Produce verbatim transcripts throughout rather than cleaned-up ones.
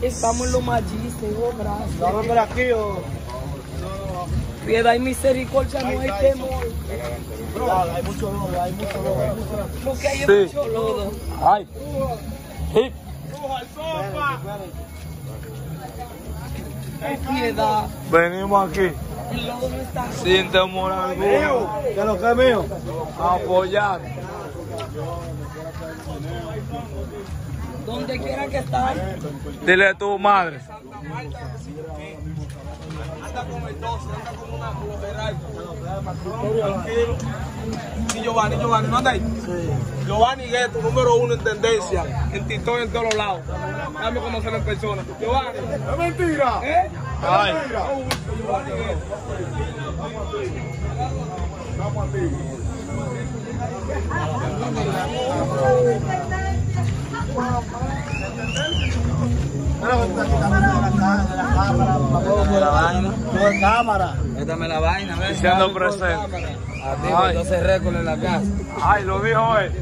Estamos en los Mallices, oh, gracias. ¿Estamos por aquí o...? Piedad y misericordia, no hay temor. Hay mucho lodo, hay mucho lodo. Lo que hay es Sí. mucho lodo. Ay. Sí. Oh, piedad. Venimos aquí El lodo no está. sin temor alguno ¿Qué es lo que es mío? a apoyar. Donde quiera que están. Dile a tu madre. Anda con el doce, anda con una flojeral. Tranquilo. Y Giovanni, Giovanni, ¿no anda ahí? Sí. Giovanni Gueto, número uno en tendencia, en TikTok en todos los lados. Dame conocerlo en persona. Giovanni. ¡Es mentira! ¿Eh? Ay. Giovanni Gueto. Vamos a ti. Dame la vaina. No es cámara. Dame la vaina, ¿ves? Diciendo presente. A ti, Ay. entonces récord en la casa. Ay, lo dijo él.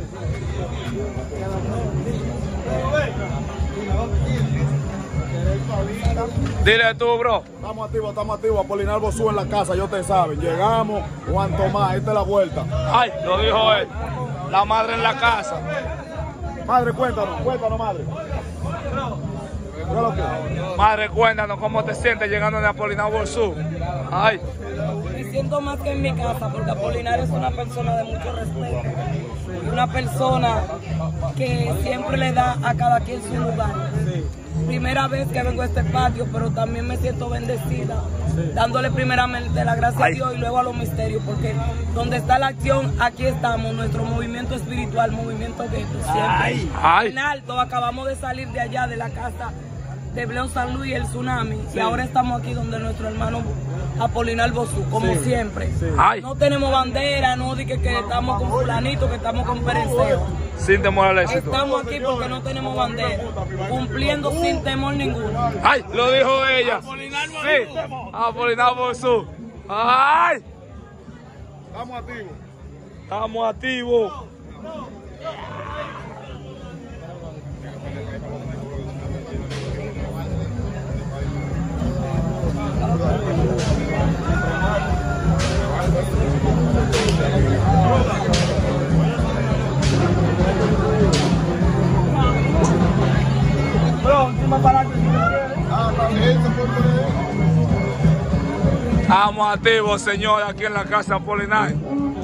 Dile tú, bro. Estamos activos, estamos activos. Apolinar Bosú en la casa, yo te saben. Llegamos, Juan Tomás, esta es la vuelta. Ay, lo dijo él. La madre en la casa. Madre, cuéntanos, cuéntanos, madre. ¿Qué es lo que? Madre, cuéntanos cómo te sientes llegando de Apolinar Borzú. Ay, Me siento más que en mi casa porque Apolinario es una persona de mucho respeto. Y una persona que siempre le da a cada quien su lugar. Primera vez que vengo a este patio, pero también me siento bendecida, dándole primeramente la gracia a Ay. Dios y luego a los misterios, porque donde está la acción, aquí estamos, nuestro movimiento espiritual, movimiento Gueto, siempre. Ay. Ay. En alto, acabamos de salir de allá, de la casa de Bleo San Luis, el tsunami, y ahora estamos aquí donde nuestro hermano Apolinar Bosú, como siempre. ay. No tenemos bandera, no di que, que estamos con fulanito, que estamos con perenceo. Sin temor al éxito. Estamos aquí porque no tenemos bandera, cumpliendo sin temor ninguno. Ay, lo dijo ella. Sí, Apolinar Borzú. Ay, Estamos activos. estamos activos. Bro, última parada. Ah, también se puede creer. Estamos activos, señor, aquí en la casa Apolinar.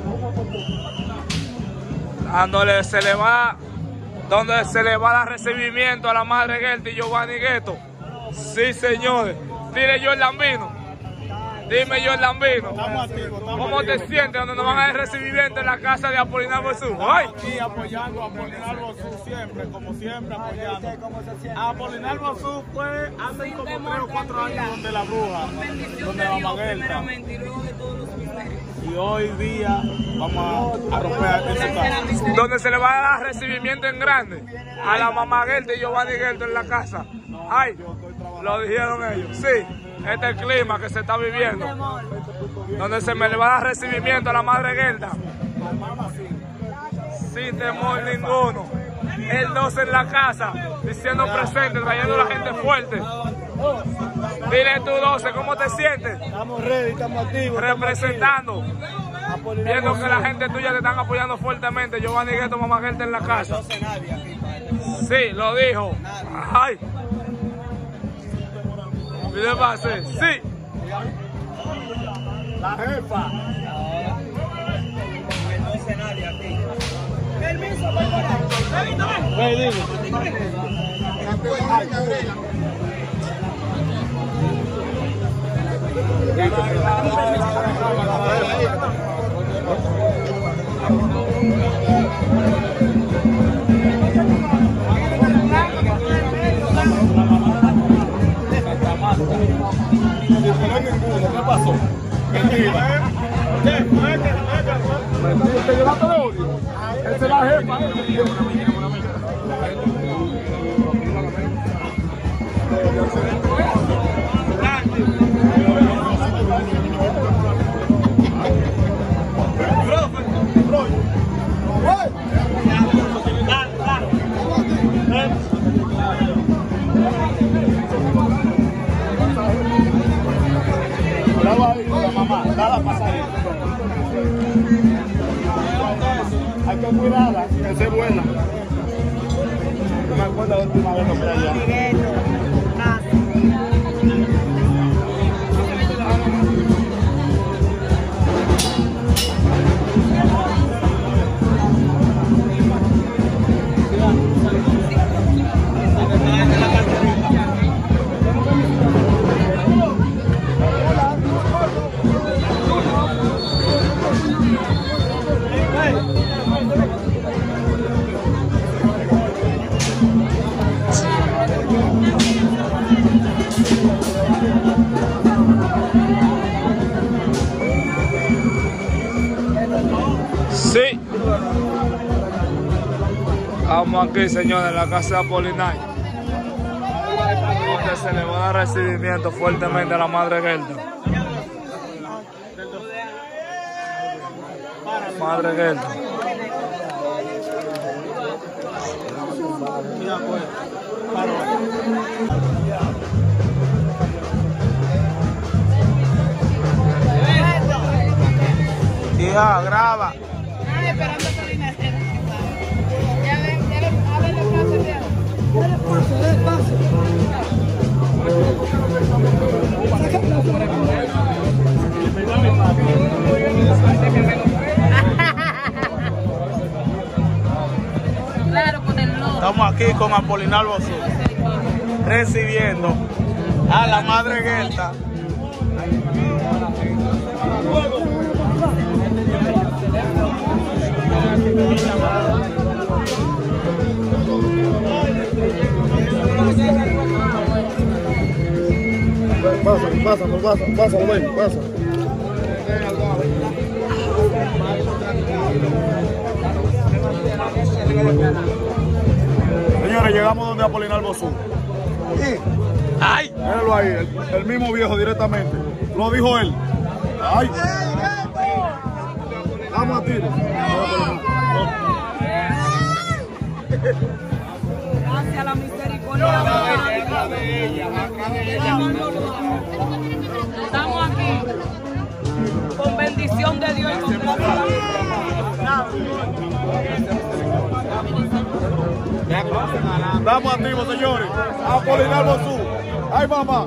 Dándole se le va, donde se le va a dar recibimiento a la madre Gueto y Giovanni Gueto. Sí, señores. Dile yo el lambino. Dime yo el lambino. Estamos activos, estamos ¿Cómo te sientes donde nos van a dar recibimiento en la casa de Apolinar Borzú? Ay, Aquí apoyando a Apolinar Bosú siempre, como siempre apoyando. Apolinar Bosú fue hace como tres o cuatro años donde la bruja, Bendición donde de la Dios Maguelta. primeramente y luego de todos los misterios. Y hoy día vamos a, a romper ese caso. donde se le va a dar recibimiento en grande a la mamá Gueto y Giovanni Gueto en la casa. Ay, lo dijeron ellos. Sí, este es el clima que se está viviendo. Donde se me le va a dar recibimiento a la madre Gueto. Sin temor ninguno. El doce en la casa, diciendo presente, trayendo a la gente fuerte. Dile tú, doce, ¿cómo te sientes? Estamos ready, estamos activos. Representando, viendo que la gente tuya te están apoyando fuertemente. Giovanni Gueto, mamá Gueto en la casa. Sí, lo dijo. Ay. Pide pase. Sí. La jefa. Permiso, voy por ahí. Ven, dime. ¿Qué pasó? Mentira. Mentira, te llevaste de odio. Esa es la jefa. recuerda la última vez que fue allá? Sí. Estamos aquí, señores, en la casa de Apolinario, donde se le va a dar recibimiento fuertemente a la madre Gerda. Madre Gerda. Hija, graba. Ay, esperando por dinero. Ya le, ya le, ábrele paso, viejo. Dale paso, dale paso. Claro, con el logo. Estamos aquí con Apolinario Bosú, recibiendo a la madre Gerda. Pasa, pasa, pasa, pasa, ven, pasa. Señores, llegamos donde Apolinario Bosú. ¡Ay! Míralo ahí, el, el mismo viejo directamente. Lo dijo él. ¡Ay! Vamos a tiro. Gracias a la misericordia de ella. Estamos aquí con bendición de Dios y con gracia de Dios. Estamos activos, señores. Apolinario Bosú. ¡Ay, mamá!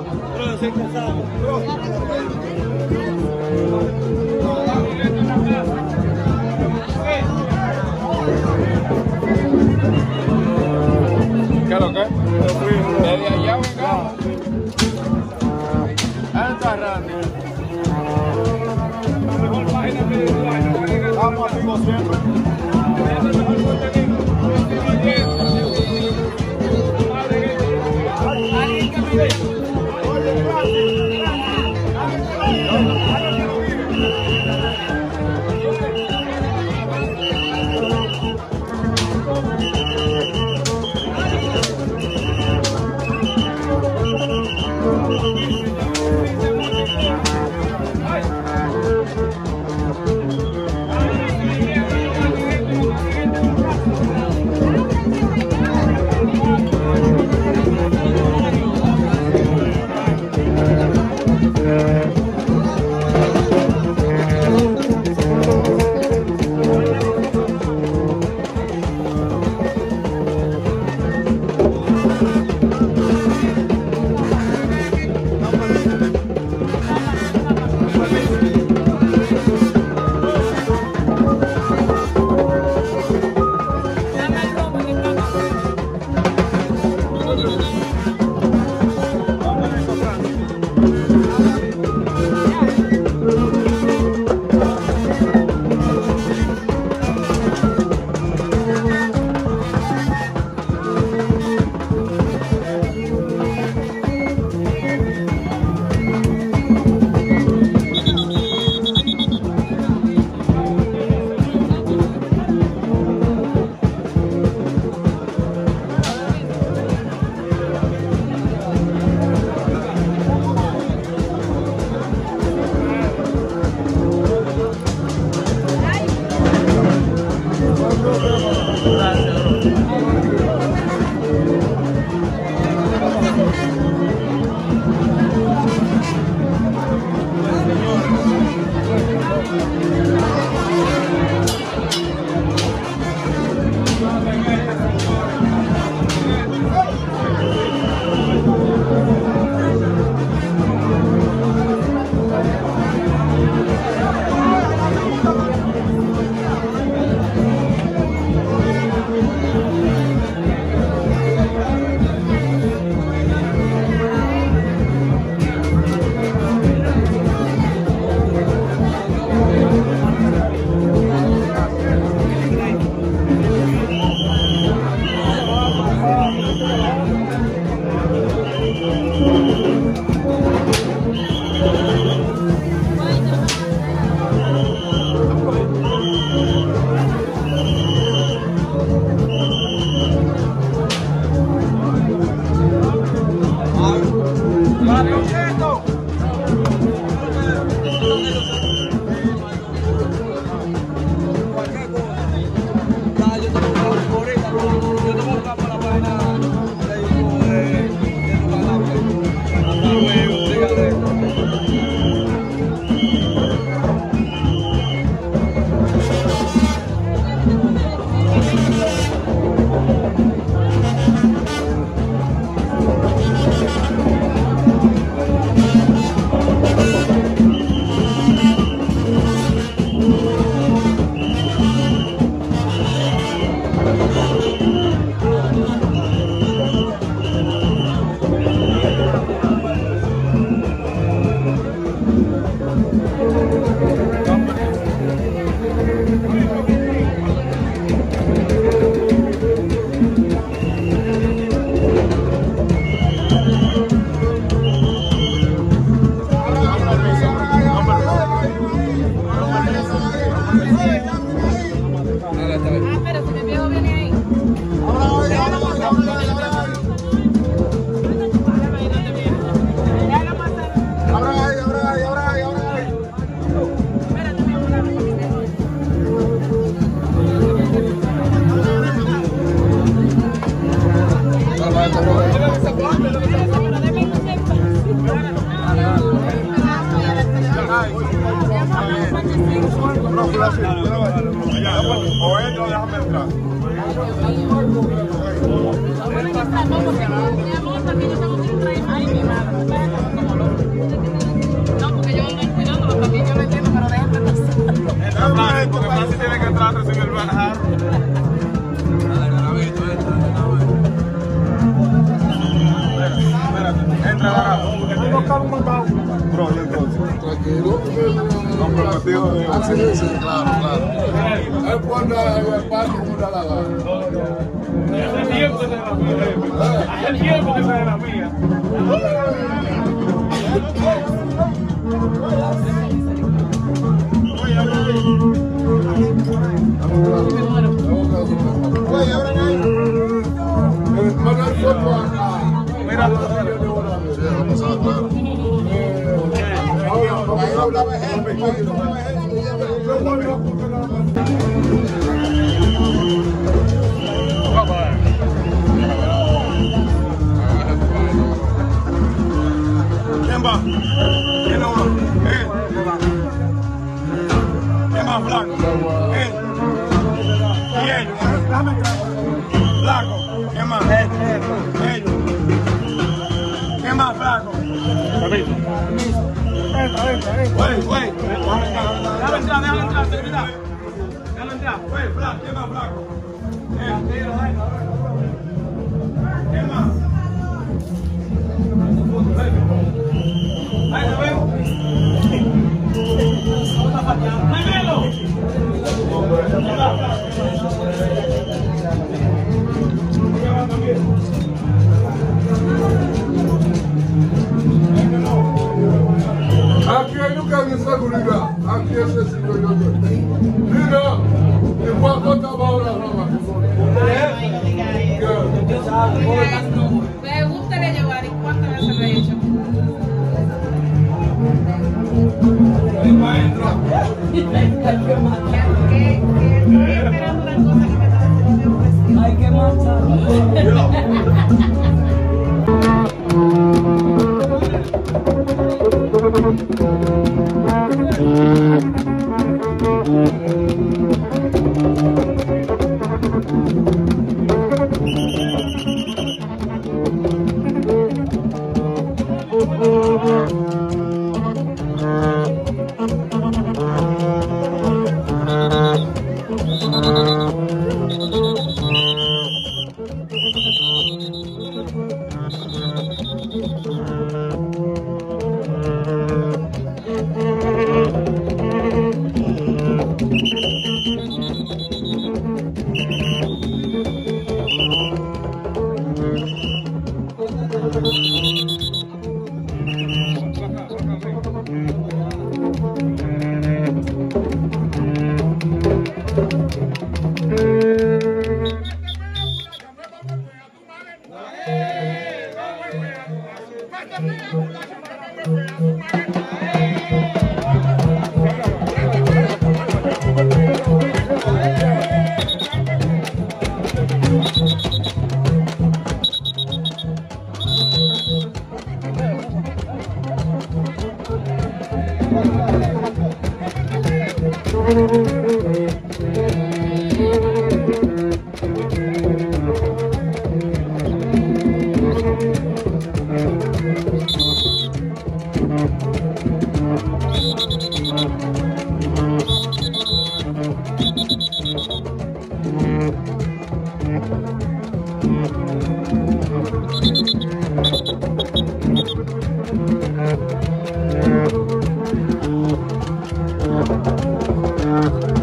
¿Qué es lo que? Desde allá vengamos. Esta radio. Estamos activos siempre. O esto, déjame entrar. Ay, mi madre, como loco. No, porque yo ando cuidándolo también, yo lo entiendo, pero déjame pasar. Entra Francis, porque Francis tiene que entrar a recibir el banajar. Espérate, entra barato. Bro, y entonces. Tranquilo. Comprometido de. Ah, sí, sí, claro, claro. Él pone el paso como una lagada. Hace tiempo que se la mía. Hace tiempo que se la mía. Oye, ahora no hay. Mira, ¿quién va? ¿Quién no va? ¿Eh? ¿Quién va, Blanco? ¿Eh? ¿Quién? Blanco. ¿Quién más? Ellos. ¿Quién más, Blanco? Permiso. Entra, entra, entra. Güey, güey. Déjalo entrar, déjalo entrar, seguridad. Déjalo entrar. Güey, Blanco. ¿Quién más, Blanco? ¿Quién más? Ahí te veo. ¡Primero! Aquí hay nunca hay seguridad. Aquí es el sitio yo estoy. Mira, ¿y cuánto estaba ahora, Rama? Ay, no diga eso. ¿Le gustaría llevar y cuántas veces lo he hecho? Estoy esperando una cosa que me está haciendo presión. Hay que marchar. Thank you.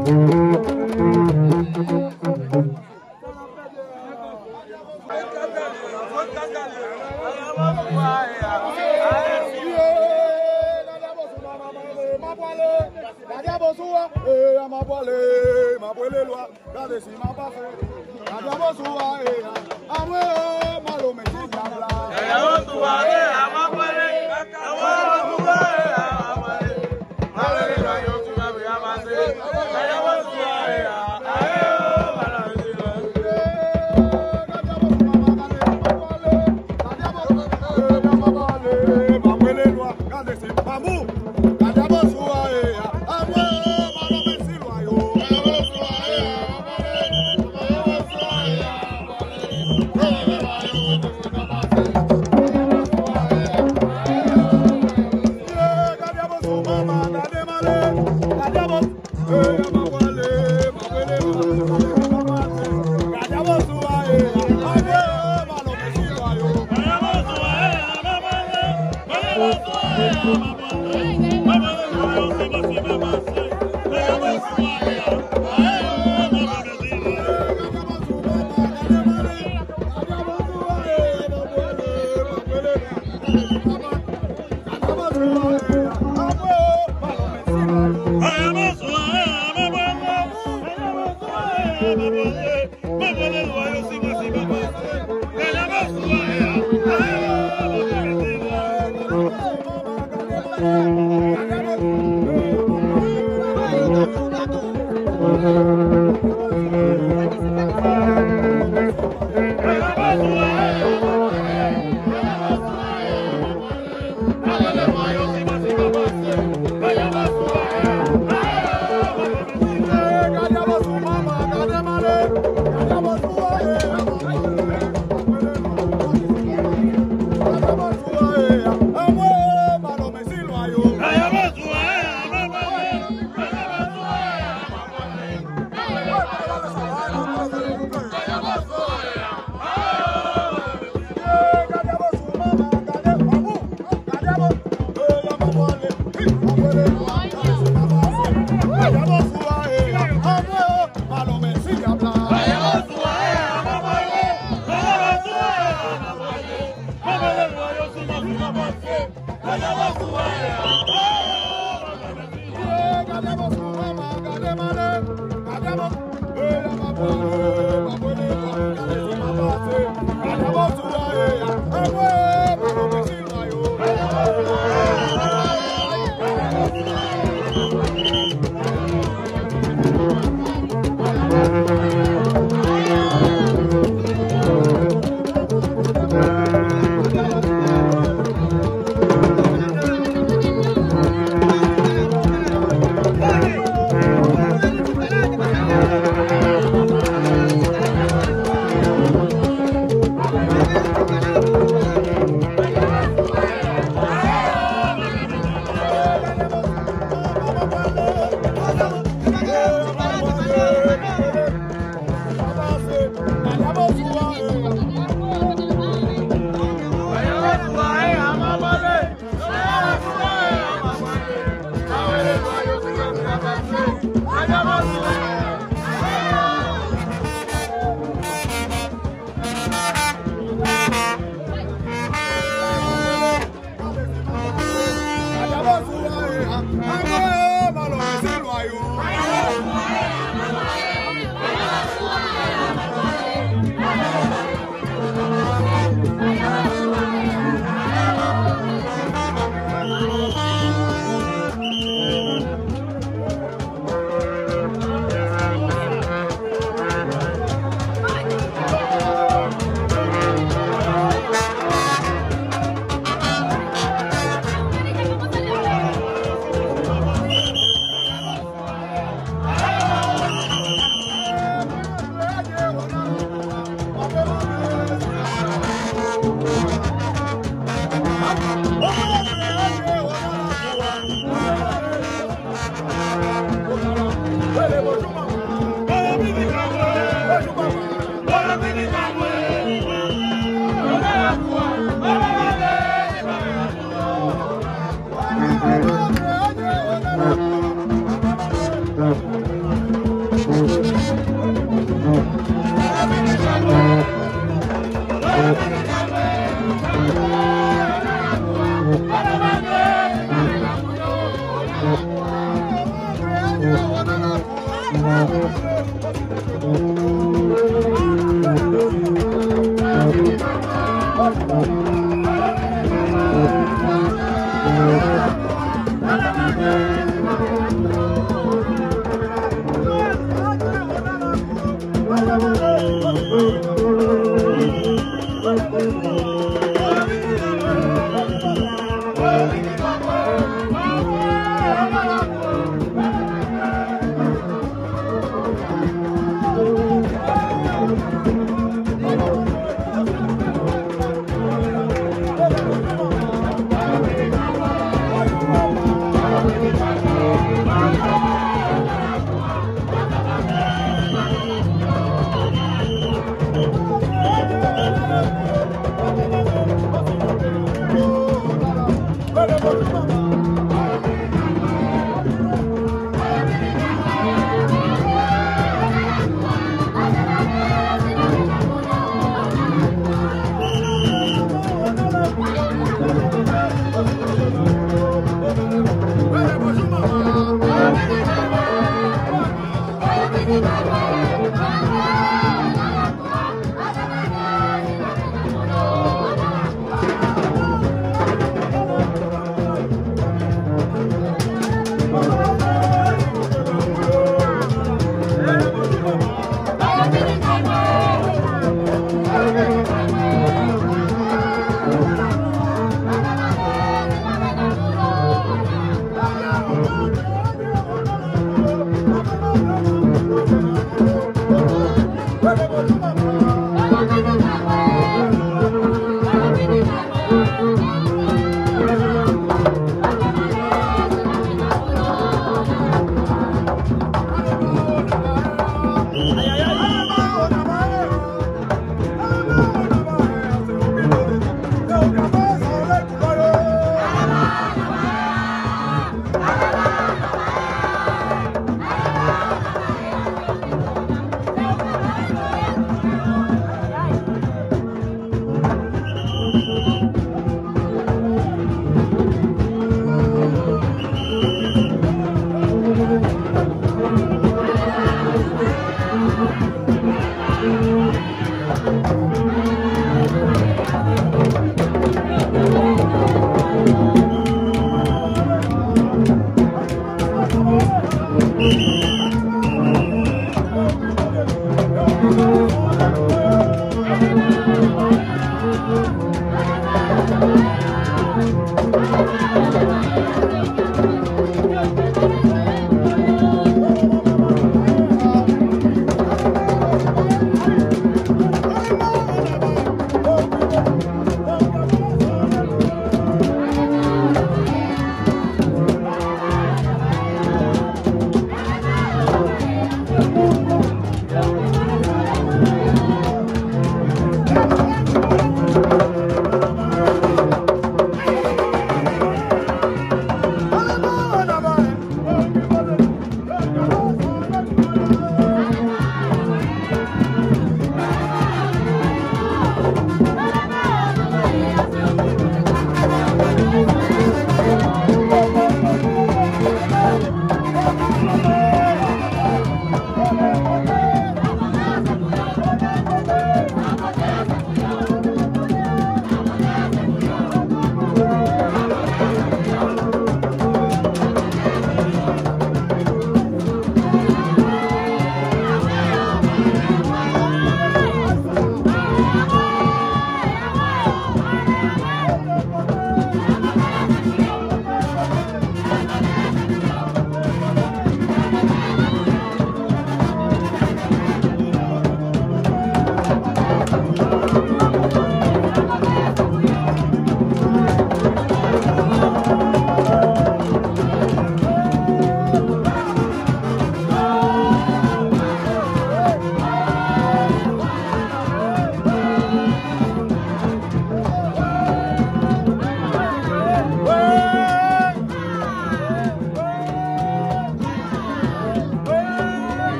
Thank you.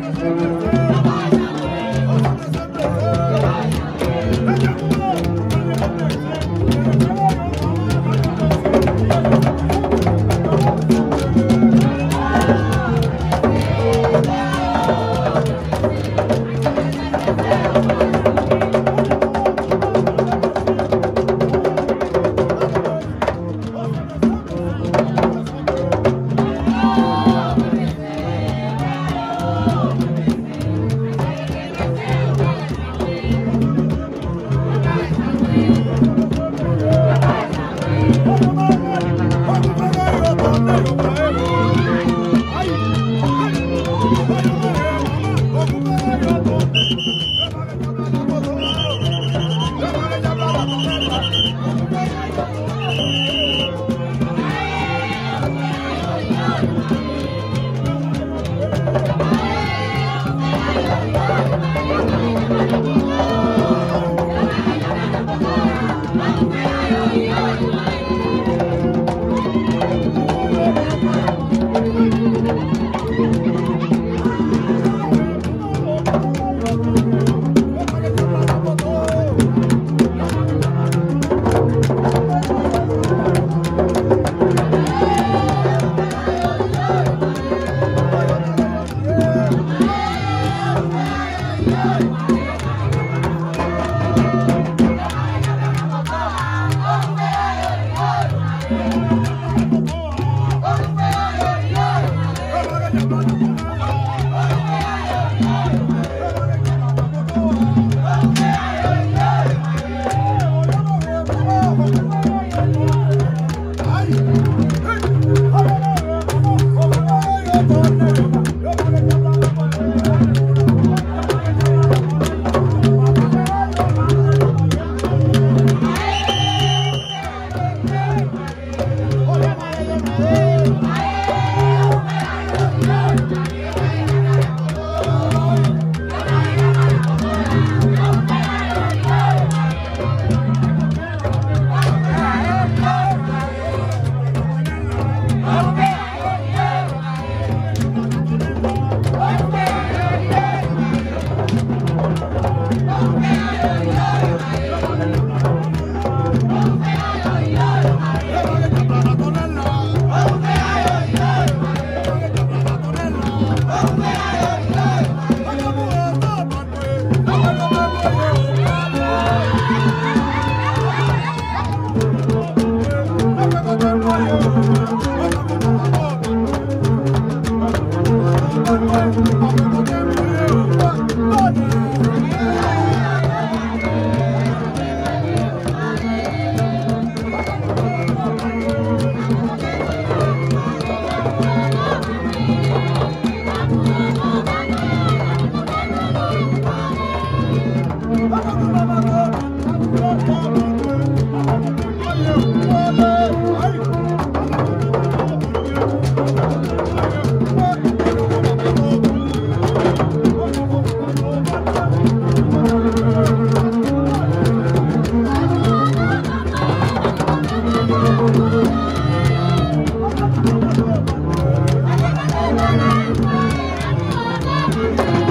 Thank you.